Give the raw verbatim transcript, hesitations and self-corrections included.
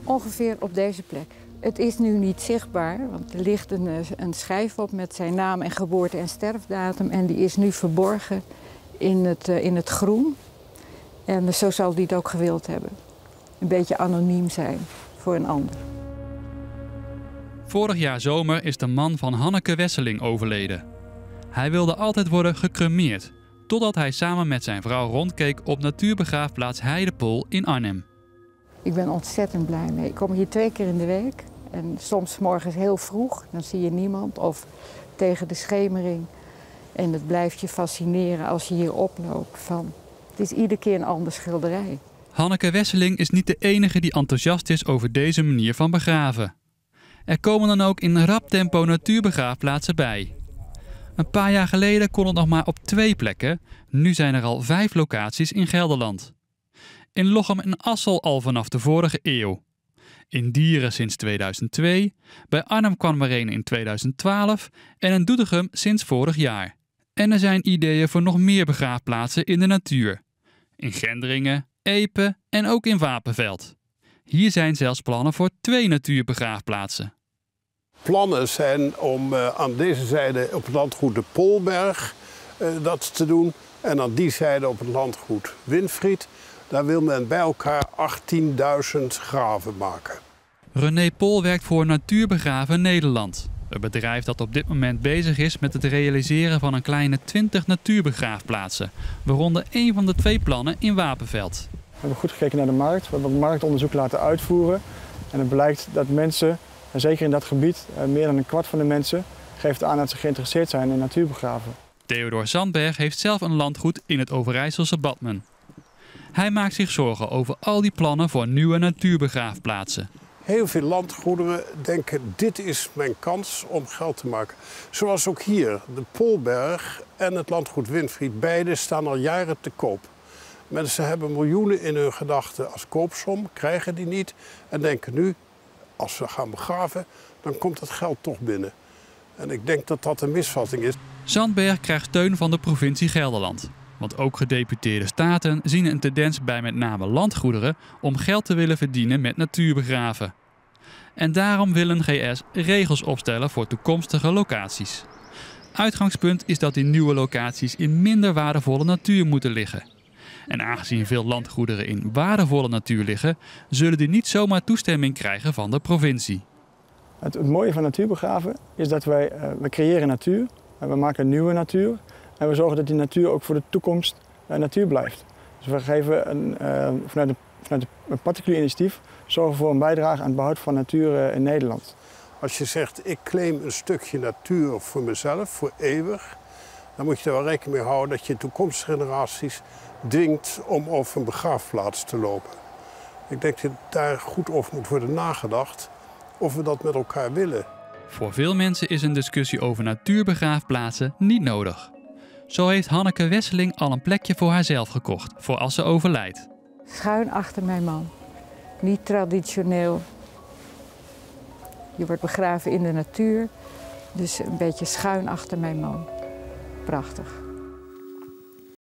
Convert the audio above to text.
Ongeveer op deze plek. Het is nu niet zichtbaar, want er ligt een, een schijf op met zijn naam en geboorte- en sterfdatum. En die is nu verborgen in het, in het groen. En zo zal hij het ook gewild hebben. Een beetje anoniem zijn voor een ander. Vorig jaar zomer is de man van Hanneke Wesseling overleden. Hij wilde altijd worden gecremeerd, totdat hij samen met zijn vrouw rondkeek op natuurbegraafplaats Heidepool in Arnhem. Ik ben ontzettend blij mee. Ik kom hier twee keer in de week. En soms morgens heel vroeg, dan zie je niemand. Of tegen de schemering. En het blijft je fascineren als je hier oploopt. Van, het is iedere keer een ander schilderij. Hanneke Wesseling is niet de enige die enthousiast is over deze manier van begraven. Er komen dan ook in rap tempo natuurbegraafplaatsen bij. Een paar jaar geleden kon het nog maar op twee plekken. Nu zijn er al vijf locaties in Gelderland. In Lochem en Assel al vanaf de vorige eeuw. In Dieren sinds tweeduizend twee, bij Arnhem kwam er een in tweeduizend twaalf en in Doetinchem sinds vorig jaar. En er zijn ideeën voor nog meer begraafplaatsen in de natuur. In Gendringen, Epe en ook in Wapenveld. Hier zijn zelfs plannen voor twee natuurbegraafplaatsen. Plannen zijn om uh, aan deze zijde op het landgoed de Poolberg uh, dat te doen. En aan die zijde op het landgoed Winfried. Daar wil men bij elkaar achttienduizend graven maken. René Pool werkt voor Natuurbegraven Nederland. Een bedrijf dat op dit moment bezig is met het realiseren van een kleine twintig natuurbegraafplaatsen. Waaronder één van de twee plannen in Wapenveld. We hebben goed gekeken naar de markt. We hebben ook marktonderzoek laten uitvoeren. En het blijkt dat mensen, en zeker in dat gebied, meer dan een kwart van de mensen geeft aan dat ze geïnteresseerd zijn in natuurbegraven. Theodor Zandberg heeft zelf een landgoed in het Overijsselse Badmen. Hij maakt zich zorgen over al die plannen voor nieuwe natuurbegraafplaatsen. Heel veel landgoederen denken, dit is mijn kans om geld te maken. Zoals ook hier, de Poolberg en het landgoed Winfried. Beide staan al jaren te koop. Mensen hebben miljoenen in hun gedachten als koopsom, krijgen die niet. En denken nu, als we gaan begraven, dan komt het geld toch binnen. En ik denk dat dat een misvatting is. Zandberg krijgt steun van de provincie Gelderland. Want ook gedeputeerde staten zien een tendens bij met name landgoederen om geld te willen verdienen met natuurbegraven. En daarom wil een G S regels opstellen voor toekomstige locaties. Uitgangspunt is dat die nieuwe locaties in minder waardevolle natuur moeten liggen. En aangezien veel landgoederen in waardevolle natuur liggen, zullen die niet zomaar toestemming krijgen van de provincie. Het, het mooie van natuurbegraven is dat wij uh, we creëren natuur, en we maken nieuwe natuur. En we zorgen dat die natuur ook voor de toekomst uh, natuur blijft. Dus we geven een, uh, vanuit, de, vanuit een particulier initiatief zorgen voor een bijdrage aan het behoud van natuur uh, in Nederland. Als je zegt, ik claim een stukje natuur voor mezelf, voor eeuwig, dan moet je er wel rekening mee houden dat je toekomstige generaties dwingt om over een begraafplaats te lopen. Ik denk dat daar goed over moet worden nagedacht of we dat met elkaar willen. Voor veel mensen is een discussie over natuurbegraafplaatsen niet nodig. Zo heeft Hanneke Wesseling al een plekje voor haarzelf gekocht, voor als ze overlijdt. Schuin achter mijn man. Niet traditioneel. Je wordt begraven in de natuur, dus een beetje schuin achter mijn man. Prachtig.